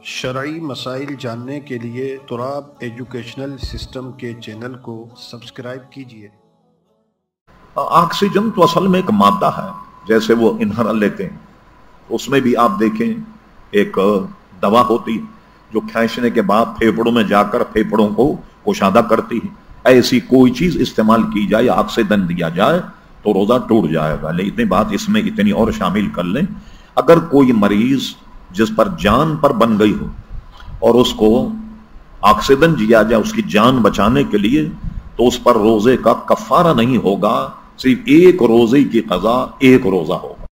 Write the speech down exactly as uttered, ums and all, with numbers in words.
शरई मसाइल जानने के लिए तुराब एजुकेशनल सिस्टम के चैनल को सब्सक्राइब कीजिए। ऑक्सीजन तो असल में एक मादा है, जैसे वो इन्हेलर लेते हैं, उसमें भी आप देखें एक दवा होती है जो खींचने के बाद फेफड़ों में जाकर फेफड़ों को कुशादा करती है। ऐसी कोई चीज इस्तेमाल की जाए, ऑक्सीजन दिया जाए तो रोजा टूट जाएगा। लेकिन इतनी बात इसमें इतनी और शामिल कर लें, अगर कोई मरीज जिस पर जान पर बन गई हो और उसको ऑक्सीजन दिया जाए उसकी जान बचाने के लिए, तो उस पर रोजे का कफारा नहीं होगा, सिर्फ एक रोजे की कज़ा एक रोजा होगा।